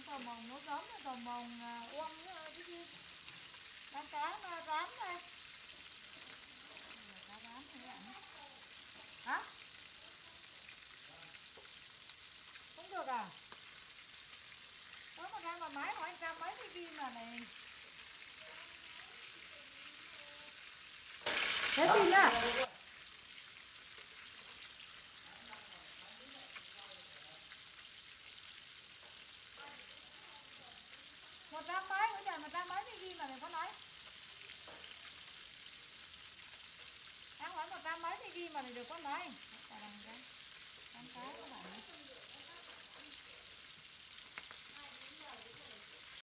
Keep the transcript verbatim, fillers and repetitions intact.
tàu mồng nó giống như tàu mồng uông cái gì bán cá mà rán đây. Cá rán thế ạ. Hả? Không được à? Đó mà ra mà máy của anh trăm mấy cái gì mà này. Thế gì nhá? Một trăm mấy, bây giờ một trăm mấy cái gì mà này có nói. Đang hỏi một trăm mấy cái gì mà này được có nói. Cả đằng cái. Con cái các bạn.